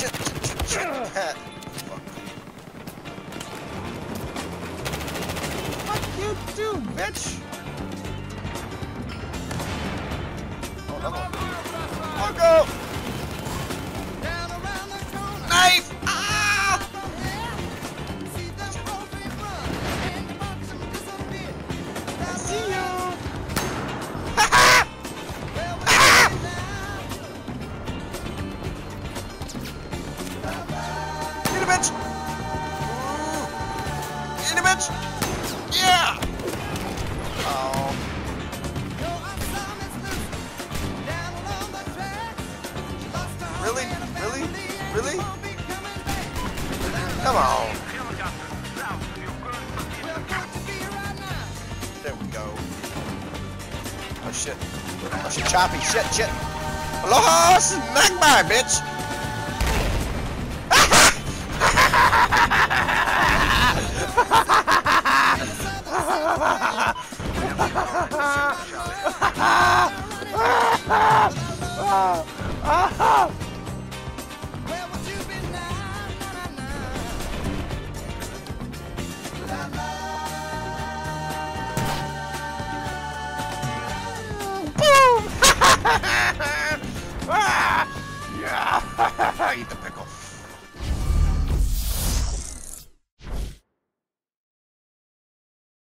shit. Fuck you too, bitch. Oh, another one. Marco! Knife! Ah! I see you. Ha ha! Get a bitch! Get a bitch! Yeah! Oh. Really? Really? Really? Come on. There we go. Oh shit. Oh shit, choppy. Shit, shit. Aloha! Smack by, bitch! Boom! Yeah! Eat the pickle.